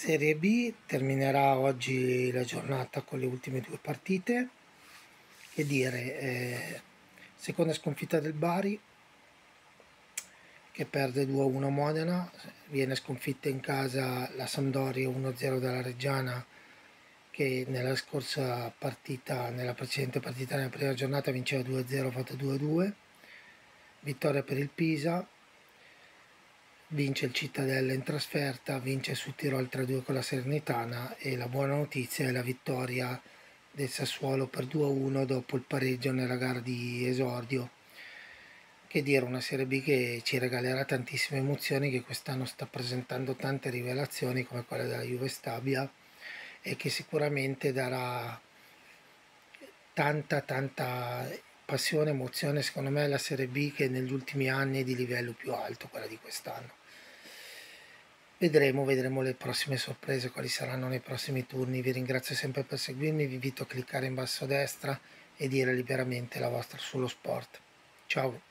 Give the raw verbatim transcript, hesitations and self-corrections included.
Serie B terminerà oggi la giornata con le ultime due partite. Che dire, eh, seconda sconfitta del Bari che perde due a uno a Modena, viene sconfitta in casa la Sampdoria uno a zero dalla Reggiana che nella scorsa partita, nella precedente partita, nella prima giornata vinceva due a zero, fatta due a due. Vittoria per il Pisa, vince il Cittadella in trasferta, vince su Tirol tre a due con la Salernitana e la buona notizia è la vittoria del Sassuolo per due a uno dopo il pareggio nella gara di esordio. Che dire, una Serie B che ci regalerà tantissime emozioni, che quest'anno sta presentando tante rivelazioni come quella della Juve Stabia e che sicuramente darà tanta tanta passione, emozione. Secondo me è la Serie B che negli ultimi anni è di livello più alto, quella di quest'anno. Vedremo, vedremo le prossime sorprese, quali saranno nei prossimi turni. Vi ringrazio sempre per seguirmi, vi invito a cliccare in basso a destra e dire liberamente la vostra sullo sport. Ciao!